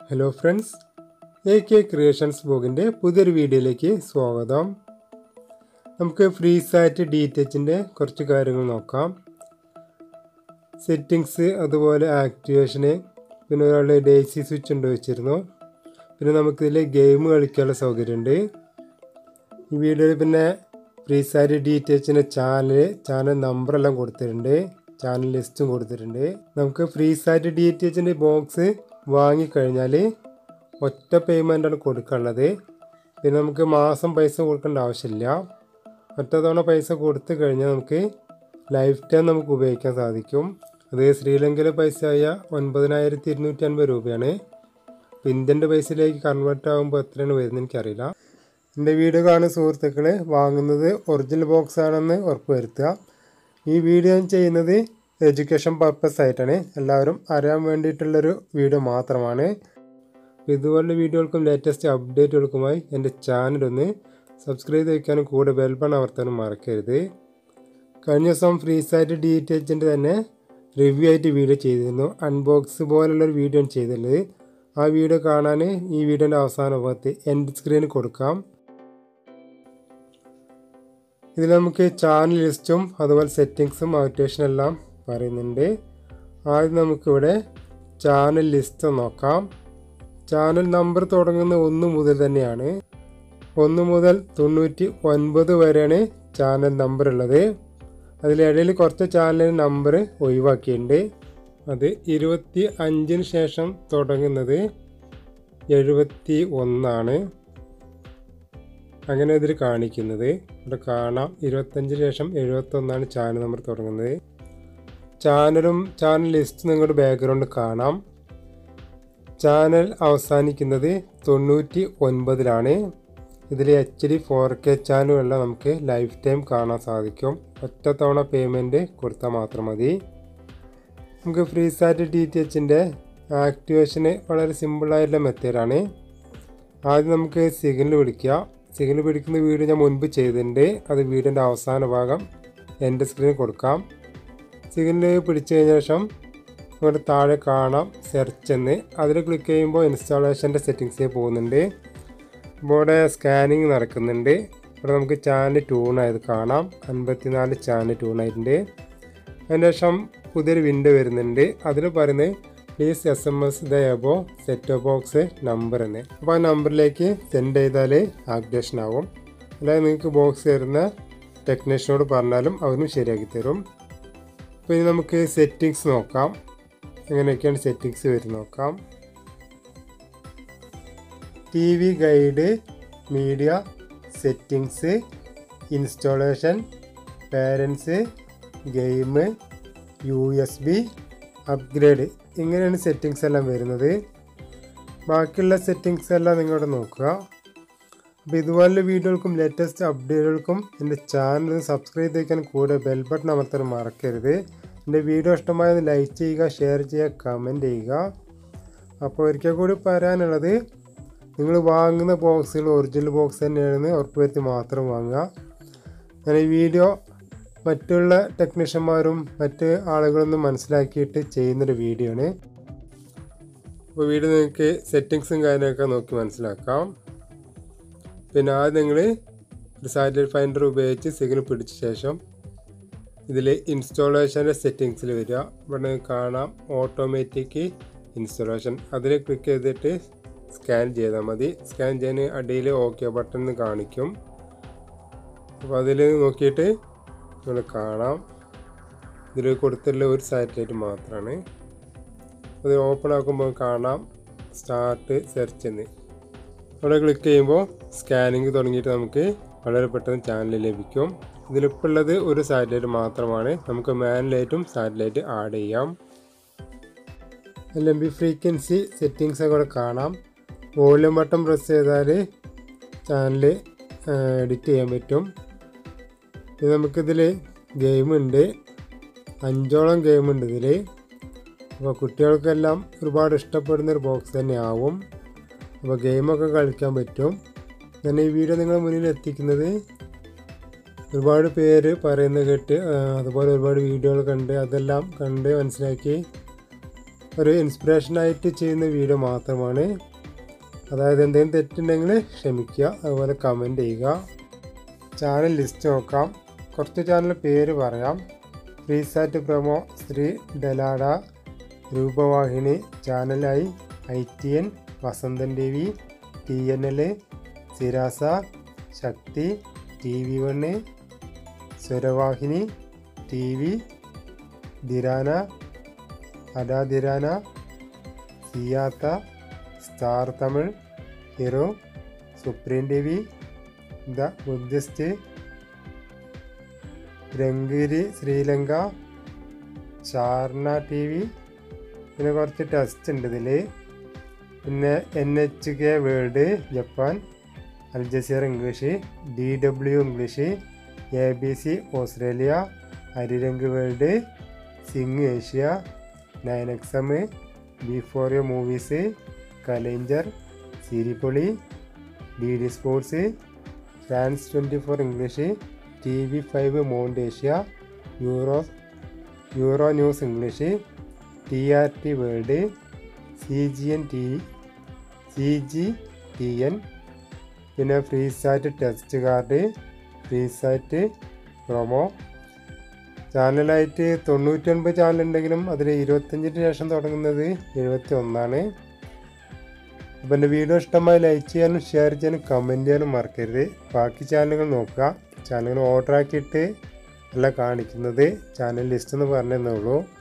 Hello friends, AK creations ബ്ലോഗിൻ്റെ പുതിയൊരു വീഡിയോയിലേക്ക് സ്വാഗതം. നമുക്ക് ഫ്രീസാറ്റ് DTHൻ്റെ കുറച്ച് കാര്യങ്ങൾ നോക്കാം. സെറ്റിങ്സ്, അതുപോലെ ആക്ടിവേഷന്, പിന്നെ ഒരാളുടെ ഡേസി സ്വിച്ച് ഉണ്ട് വെച്ചിരുന്നു. പിന്നെ നമുക്കിതിൽ ഗെയിം കളിക്കാനുള്ള സൗകര്യമുണ്ട്. ഈ വീഡിയോയിൽ പിന്നെ ഫ്രീസാറ്റ് DTHൻ്റെ ചാനൽ നമ്പറെല്ലാം കൊടുത്തിട്ടുണ്ട്, ചാനൽ ലിസ്റ്റും കൊടുത്തിട്ടുണ്ട്. നമുക്ക് ഫ്രീസാറ്റ് DTHൻ്റെ ബോക്സ് വാങ്ങിക്കഴിഞ്ഞാൽ ഒറ്റ പേയ്മെൻറ്റാണ് കൊടുക്കാനുള്ളത്. പിന്നെ നമുക്ക് മാസം പൈസ കൊടുക്കേണ്ട ആവശ്യമില്ല. ഒറ്റ തവണ പൈസ കൊടുത്തു കഴിഞ്ഞാൽ നമുക്ക് ലൈഫ് ടൈം നമുക്ക് ഉപയോഗിക്കാൻ സാധിക്കും. അത് ശ്രീലങ്കയിലെ പൈസ ആയ 9250 രൂപയാണ്. ഇന്ത്യൻ്റെ പൈസയിലേക്ക് കൺവേർട്ട് ആകുമ്പോൾ എത്രയാണ് വരുന്നത് എനിക്കറിയില്ല. എൻ്റെ വീഡിയോ കാണുന്ന സുഹൃത്തുക്കൾ വാങ്ങുന്നത് ഒറിജിനൽ ബോക്സ് ആണെന്ന് ഉറപ്പുവരുത്തുക. ഈ വീഡിയോ ഞാൻ ചെയ്യുന്നത് എഡ്യൂക്കേഷൻ പർപ്പസ് ആയിട്ടാണ്, എല്ലാവരും അറിയാൻ വേണ്ടിയിട്ടുള്ളൊരു വീഡിയോ മാത്രമാണ്. ഇതുപോലുള്ള വീഡിയോകൾക്കും ലേറ്റസ്റ്റ് അപ്ഡേറ്റുകൾക്കുമായി എൻ്റെ ചാനലൊന്ന് സബ്സ്ക്രൈബ് ചെയ്ത് വയ്ക്കാനും കൂടെ ബെൽ ബട്ടൺ അമർത്താനും മറക്കരുത്. കഴിഞ്ഞ ദിവസം ഫ്രീസാറ്റ് DTHൻ്റെ തന്നെ റിവ്യൂ ആയിട്ട് വീഡിയോ ചെയ്തിരുന്നു. അൺബോക്സ് പോലുള്ളൊരു വീഡിയോ ആണ് ചെയ്തിട്ടുള്ളത്. ആ വീഡിയോ കാണാൻ ഈ വീഡിയോൻ്റെ അവസാന ഭാഗത്ത് എൻഡ് സ്ക്രീനിൽ കൊടുക്കാം. ഇതിൽ നമുക്ക് ചാനൽ ലിസ്റ്റും അതുപോലെ സെറ്റിങ്സും ആക്ടിവേഷനും എല്ലാം പറയുന്നുണ്ട്. ആദ്യം നമുക്കിവിടെ ചാനൽ ലിസ്റ്റ് നോക്കാം. ചാനൽ നമ്പർ തുടങ്ങുന്നത് 1 മുതൽ തന്നെയാണ്. 1 മുതൽ 99 വരെയാണ് ചാനൽ നമ്പർ ഉള്ളത്. അതിലിടയിൽ കുറച്ച് ചാനൽ നമ്പർ ഒഴിവാക്കിയിട്ടുണ്ട്. അത് 25 ശേഷം തുടങ്ങുന്നത് 71 അങ്ങനെ ഇതിൽ കാണിക്കുന്നത്. ഇവിടെ കാണാം 25 ശേഷം 71 ചാനൽ നമ്പർ തുടങ്ങുന്നത്. ചാനൽ ലിസ്റ്റ് നിങ്ങളുടെ ബാക്ക്ഗ്രൗണ്ട് കാണാം. ചാനൽ അവസാനിക്കുന്നത് 99 ഇതിൽ HD 4K ചാനലുകളെല്ലാം നമുക്ക് ലൈഫ് ടൈം കാണാൻ സാധിക്കും. ഒറ്റ തവണ പേയ്മെൻറ്റ് കൊടുത്താൽ മാത്രം മതി. നമുക്ക് ഫ്രീസാറ്റ് DTHൻ്റെ ആക്ടിവേഷന് വളരെ സിമ്പിളായിട്ടുള്ള മെത്തേഡാണ്. ആദ്യം നമുക്ക് സിഗ്നൽ പിടിക്കുക. സിഗ്നൽ പിടിക്കുന്ന വീഡിയോ ഞാൻ മുൻപ് ചെയ്തിട്ടുണ്ട്. അത് വീഡിയോൻ്റെ അവസാന ഭാഗം എൻ്റെ സ്ക്രീനിൽ കൊടുക്കാം. സിഗ്നൽ പിടിച്ചു കഴിഞ്ഞ ശേഷം ഇവിടെ താഴെ കാണാം സെർച്ച് എന്ന്. അതിൽ ക്ലിക്ക് ചെയ്യുമ്പോൾ ഇൻസ്റ്റാളേഷൻ്റെ സെറ്റിങ്സിൽ പോകുന്നുണ്ട്. ഇവിടെ സ്കാനിങ് നടക്കുന്നുണ്ട്. ഇവിടെ നമുക്ക് ചാനൽ ട്യൂണായത് കാണാം. 54 ചാനൽ ട്യൂണായിട്ടുണ്ട്. അതിന് ശേഷം പുതിയൊരു വിൻഡോ വരുന്നുണ്ട്. അതിൽ പറയുന്നത് please SMS the above set box number എന്ന്. അപ്പോൾ ആ നമ്പറിലേക്ക് സെൻഡ് ചെയ്താൽ ആക്ടിവേഷൻ ആവും. അതായത് നിങ്ങൾക്ക് ബോക്സ് തരുന്ന ടെക്നീഷ്യനോട് പറഞ്ഞാലും അവരും ശരിയാക്കി തരും. അപ്പോൾ ഇനി നമുക്ക് സെറ്റിങ്സ് നോക്കാം. എങ്ങനെയൊക്കെയാണ് സെറ്റിങ്സ് വരും നോക്കാം. TV guide, media, settings, installation, parents, game, USB, upgrade, ഇങ്ങനെയാണ് സെറ്റിങ്സ് എല്ലാം വരുന്നത്. ബാക്കിയുള്ള സെറ്റിങ്സ് എല്ലാം നിങ്ങളിവിടെ നോക്കുക. അപ്പോൾ ഇതുപോലുള്ള വീഡിയോകൾക്കും ലേറ്റസ്റ്റ് അപ്ഡേറ്റുകൾക്കും എൻ്റെ ചാനൽ സബ്സ്ക്രൈബ് ചെയ്യിക്കാൻ കൂടെ ബെൽ ബട്ടൺ അമർത്താൻ മറക്കരുത്. എൻ്റെ വീഡിയോ ഇഷ്ടമായത് ലൈക്ക് ചെയ്യുക, ഷെയർ ചെയ്യുക, കമൻറ്റ് ചെയ്യുക. അപ്പോൾ ഒരിക്കൽ കൂടി പറയാനുള്ളത്, നിങ്ങൾ വാങ്ങുന്ന ബോക്സുകൾ ഒറിജിനൽ ബോക്സ് തന്നെയാണെന്ന് ഉറപ്പുവരുത്തി മാത്രം വാങ്ങുക. ഞാൻ ഈ വീഡിയോ മറ്റുള്ള ടെക്നീഷ്യന്മാരും മറ്റ് ആളുകളൊന്നും മനസ്സിലാക്കിയിട്ട് ചെയ്യുന്നൊരു വീഡിയോ ആണ്. അപ്പോൾ വീഡിയോ നിങ്ങൾക്ക് സെറ്റിങ്സും കാര്യങ്ങളൊക്കെ നോക്കി മനസ്സിലാക്കാം. പിന്നെ ആദ്യം നിങ്ങൾ ഒരു സാറ്റലൈറ്റ് ഫൈൻഡർ ഉപയോഗിച്ച് സിഗ്നൽ പിടിച്ച ശേഷം ഇതിൽ ഇൻസ്റ്റാളേഷൻ്റെ സെറ്റിങ്സിൽ വരിക. ഇവിടെ കാണാം ഓട്ടോമാറ്റിക് ഇൻസ്റ്റാളേഷൻ. അതിൽ ക്ലിക്ക് ചെയ്തിട്ട് സ്കാൻ ചെയ്താൽ മതി. സ്കാൻ ചെയ്യാൻ അടിയിൽ OK ബട്ടൺ കാണിക്കും. അപ്പോൾ അതിൽ നോക്കിയിട്ട് നിങ്ങൾ കാണാം ഇതിൽ കൊടുത്തിട്ടുള്ള ഒരു സാറ്റലൈറ്റ് മാത്രമാണ്. അത് ഓപ്പൺ ആക്കുമ്പോൾ കാണാം സ്റ്റാർട്ട് സെർച്ച് എന്ന്. അവിടെ ക്ലിക്ക് ചെയ്യുമ്പോൾ സ്കാനിങ് തുടങ്ങിയിട്ട് നമുക്ക് വളരെ പെട്ടെന്ന് ചാനൽ ലഭിക്കും. ഇതിലിപ്പോൾ ഉള്ളത് ഒരു സാറ്റലൈറ്റ് മാത്രമാണ്. നമുക്ക് മാനുവലായിട്ടും സാറ്റലൈറ്റ് ആഡ് ചെയ്യാം. LMB ഫ്രീക്വൻസി സെറ്റിങ്സ് ഒക്കെ കാണാം. വോളിയം ബട്ടൺ പ്രസ് ചെയ്താൽ ചാനൽ എഡിറ്റ് ചെയ്യാൻ പറ്റും. ഇത് നമുക്കിതിൽ ഗെയിമുണ്ട്, 5ഓളം ഗെയിമുണ്ട് ഇതിൽ. അപ്പോൾ കുട്ടികൾക്കെല്ലാം ഒരുപാട് ഇഷ്ടപ്പെടുന്നൊരു ബോക്സ് തന്നെ ആവും. അപ്പോൾ ഗെയിമൊക്കെ കളിക്കാൻ പറ്റും. ഞാൻ ഈ വീഡിയോ നിങ്ങളുടെ മുന്നിൽ എത്തിക്കുന്നത് ഒരുപാട് പേര് പറയുന്നത് കേട്ട് അതുപോലെ ഒരുപാട് വീഡിയോകൾ കണ്ട് അതെല്ലാം കണ്ട് മനസ്സിലാക്കി ഒരു ഇൻസ്പിറേഷനായിട്ട് ചെയ്യുന്ന വീഡിയോ മാത്രമാണ്. അതായത് എന്തെങ്കിലും തെറ്റുണ്ടെങ്കിൽ ക്ഷമിക്കുക, അതുപോലെ കമൻറ്റ് ചെയ്യുക. ചാനൽ ലിസ്റ്റ് നോക്കാം. കുറച്ച് ചാനൽ പേര് പറയാം. ഫ്രീസാറ്റ് പ്രൊമോ, ശ്രീ ഡലാഡ, രൂപവാഹിനി, ചാനലായി ITN, Vasantham TV, TNL, Sirasa, Shakthi, TV1, Swaravahini, TV, Derana, Adaderana, Siyatha, star Tamil, hero, supreme TV, the Buddhist, Rangiri Sri Lanka, ചാർണ TV, പിന്നെ കുറച്ച് ടെസ്റ്റ് ഉണ്ട് ഇതിൽ. പിന്നെ NHK world Japan, Al Jazeera English, DW English, ABC Australia, Arirang world, Zing Asia, 9XM, B4U movies, Kalaignar, Sirippoli, DD sports, France 24 English, TV5 Monde Asia, Euronews English, TRT world, CGTN, പിന്നെ Freesat test card, Freesat promo. ചാനലായിട്ട് 99 ചാനലുണ്ടെങ്കിലും അതിൽ 25 ശേഷം തുടങ്ങുന്നത് 71. അപ്പോൾ എൻ്റെ video ഇഷ്ടമായി like ചെയ്യാനും ഷെയർ ചെയ്യാനും കമൻറ്റ് ചെയ്യാനും മറക്കരുത്. ബാക്കി ചാനലുകൾ നോക്കുക. ചാനലുകൾ ഓർഡർ ആക്കിയിട്ട് അല്ല കാണിക്കുന്നത്, ചാനൽ ലിസ്റ്റ് എന്ന് പറഞ്ഞതേ ഉള്ളൂ.